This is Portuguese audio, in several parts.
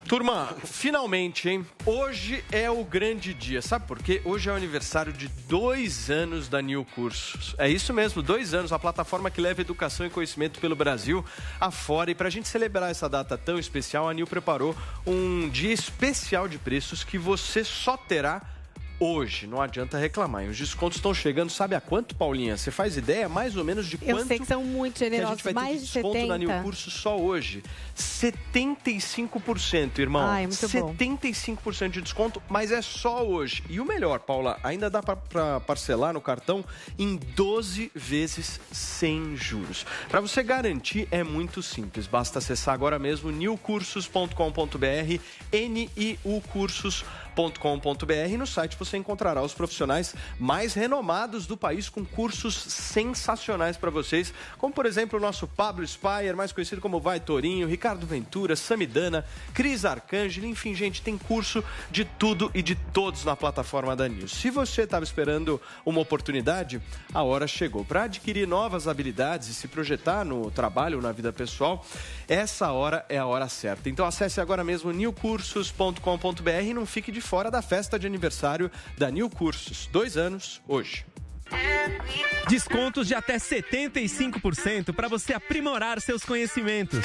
Turma, finalmente, hein? Hoje é o grande dia. Sabe por quê? Hoje é o aniversário de 2 anos da New Cursos. É isso mesmo, 2 anos, a plataforma que leva educação e conhecimento pelo Brasil afora. E para a gente celebrar essa data tão especial, a New preparou um dia especial de preços que você só terá hoje. Não adianta reclamar. E os descontos estão chegando, sabe a quanto, Paulinha? Você faz ideia mais ou menos de quanto? Eu sei que são muito generosos, que a gente vai ter mais de de desconto 70%. na New Cursos só hoje. 75%, irmão. Ai, muito bom. 75% de desconto, mas é só hoje. E o melhor, Paula, ainda dá para parcelar no cartão em 12 vezes sem juros. Para você garantir, é muito simples. Basta acessar agora mesmo newcursos.com.br, niucursos.com.br. No site você encontrará os profissionais mais renomados do país com cursos sensacionais para vocês, como por exemplo o nosso Pablo Spyer, mais conhecido como Vai Torinho, Ricardo Ventura, Samidana, Cris Arcangeli, enfim, gente, tem curso de tudo e de todos na plataforma da News. Se você estava esperando uma oportunidade, a hora chegou. Para adquirir novas habilidades e se projetar no trabalho ou na vida pessoal, essa hora é a hora certa. Então acesse agora mesmo newcursos.com.br e não fique de fora da festa de aniversário da New Cursos. 2 anos, hoje. Descontos de até 75% para você aprimorar seus conhecimentos.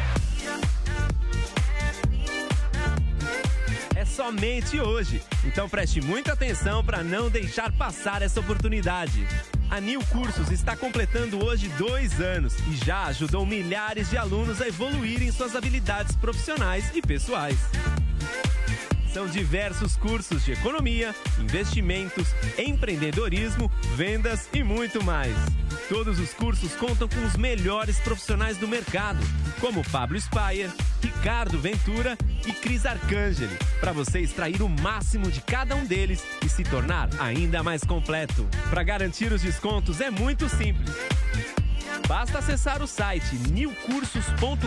É somente hoje. Então preste muita atenção para não deixar passar essa oportunidade. A New Cursos está completando hoje 2 anos e já ajudou milhares de alunos a evoluírem suas habilidades profissionais e pessoais. São diversos cursos de economia, investimentos, empreendedorismo, vendas e muito mais. Todos os cursos contam com os melhores profissionais do mercado, como Pablo Spyer, Ricardo Ventura e Cris Arcangeli, para você extrair o máximo de cada um deles e se tornar ainda mais completo. Para garantir os descontos é muito simples. Basta acessar o site niucursos.com.br,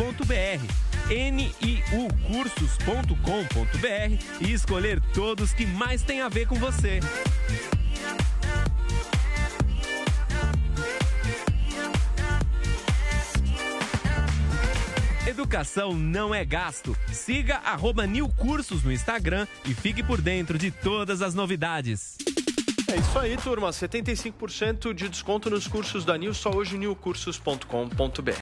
niucursos.com.br e escolher todos que mais têm a ver com você. Educação não é gasto. Siga @newcursos no Instagram e fique por dentro de todas as novidades. É isso aí, turma. 75% de desconto nos cursos da New, só hoje, newcursos.com.br.